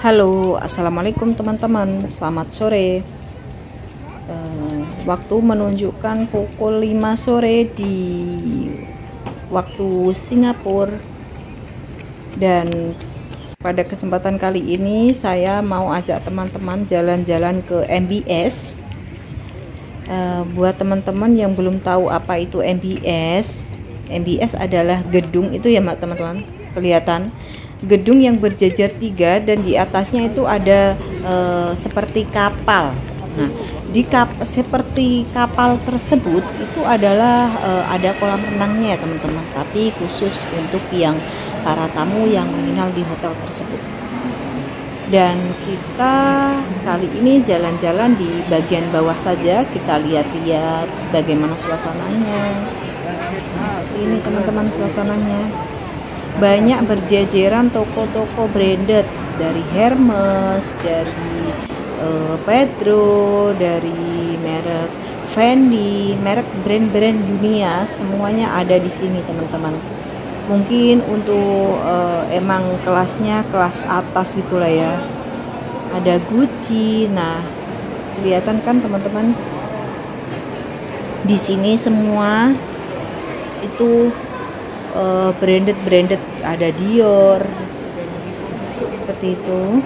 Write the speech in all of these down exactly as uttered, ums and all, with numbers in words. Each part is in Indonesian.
Halo, assalamualaikum teman-teman. Selamat sore. Uh, waktu menunjukkan pukul lima sore di waktu Singapura. Dan pada kesempatan kali ini saya mau ajak teman-teman jalan-jalan ke M B S. Uh, buat teman-teman yang belum tahu apa itu M B S, M B S adalah gedung itu ya teman-teman. Kelihatan gedung yang berjajar tiga dan di atasnya itu ada e, seperti kapal. Nah, di kap seperti kapal tersebut itu adalah e, ada kolam renangnya ya teman-teman, tapi khusus untuk yang para tamu yang menginap di hotel tersebut. Dan kita kali ini jalan-jalan di bagian bawah saja, kita lihat-lihat bagaimana suasananya. Nah, seperti ini teman-teman suasananya. Banyak berjejeran toko-toko branded dari Hermes, dari uh, Pedro, dari merek Fendi, merek brand-brand dunia, semuanya ada di sini teman-teman. Mungkin untuk uh, emang kelasnya kelas atas gitulah ya. Ada Gucci. Nah, kelihatan kan teman-teman? Di sini semua itu Uh, branded branded ada Dior seperti itu.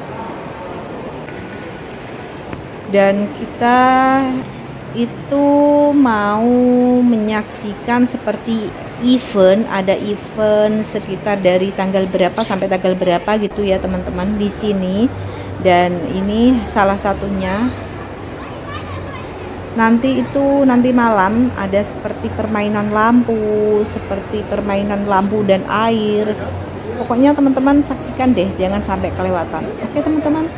Dan kita itu mau menyaksikan seperti event, ada event sekitar dari tanggal berapa sampai tanggal berapa gitu ya teman-teman di sini. Dan ini salah satunya. Nanti itu nanti malam ada seperti permainan lampu, seperti permainan lampu dan air. Pokoknya teman-teman saksikan deh, jangan sampai kelewatan. Oke teman-teman.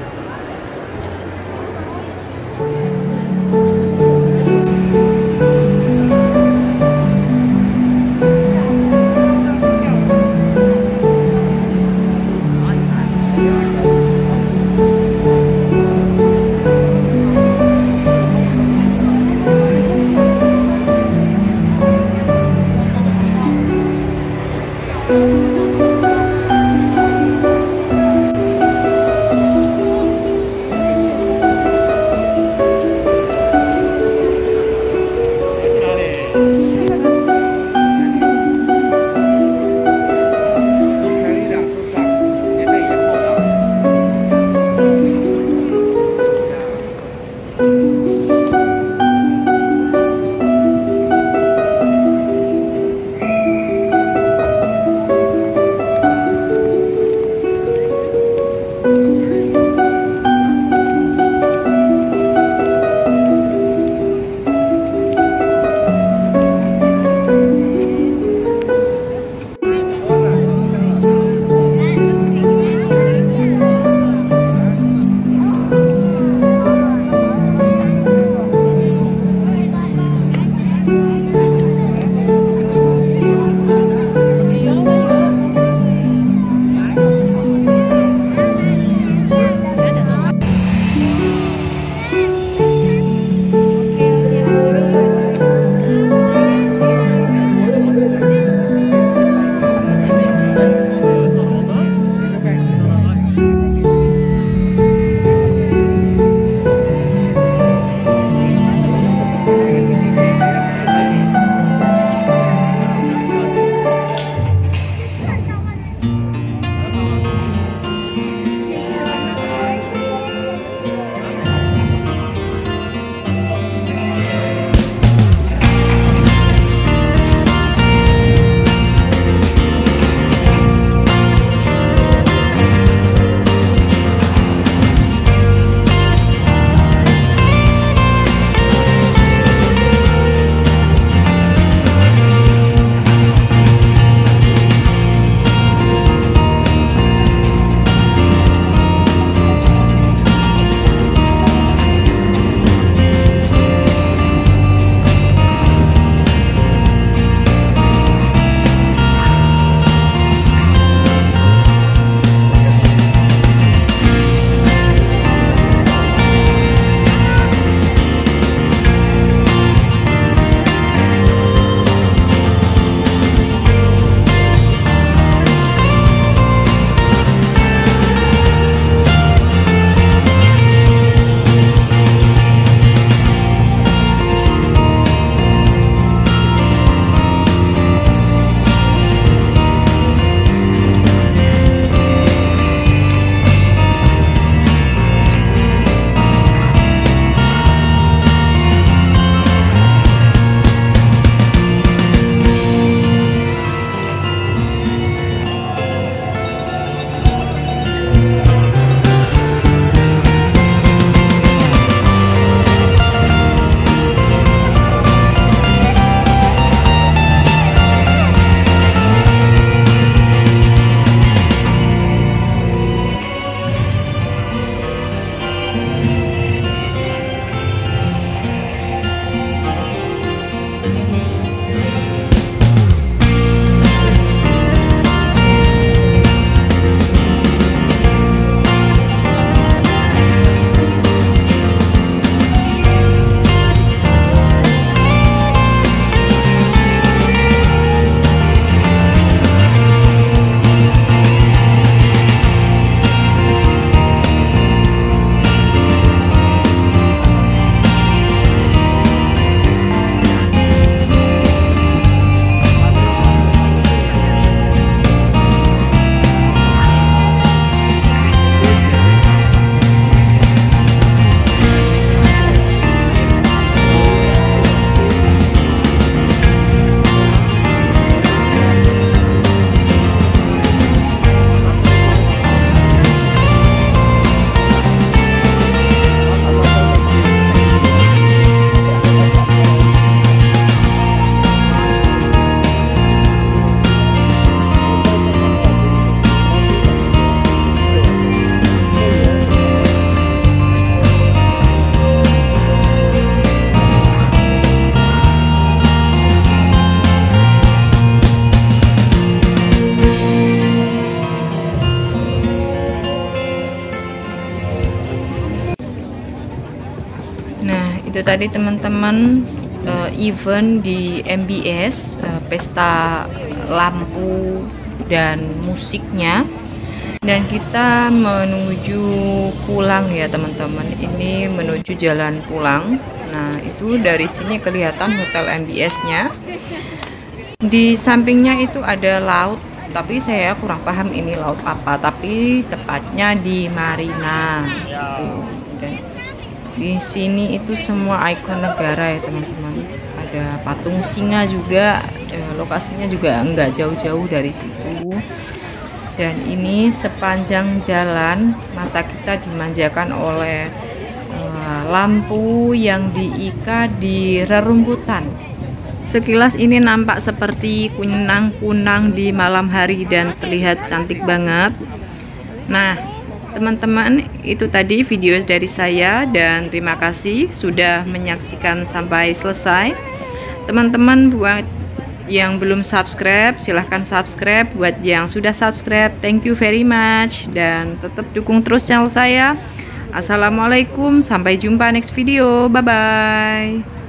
Itu tadi teman-teman, uh, event di M B S, uh, pesta lampu dan musiknya. Dan kita menuju pulang ya teman-teman. Ini menuju jalan pulang. Nah, itu dari sini kelihatan hotel M B S-nya. Di sampingnya itu ada laut, tapi saya kurang paham ini laut apa, tapi tepatnya di Marina. Gitu. Dan di sini itu semua ikon negara ya teman-teman. Ada patung singa juga, eh, lokasinya juga enggak jauh-jauh dari situ. Dan ini sepanjang jalan mata kita dimanjakan oleh uh, lampu yang diikat di rerumputan. Sekilas ini nampak seperti kunang-kunang di malam hari dan terlihat cantik banget. Nah, teman-teman, itu tadi video dari saya dan terima kasih sudah menyaksikan sampai selesai. Teman-teman, buat yang belum subscribe, silahkan subscribe. Buat yang sudah subscribe, thank you very much. Dan tetap dukung terus channel saya. Assalamualaikum, sampai jumpa next video. Bye-bye.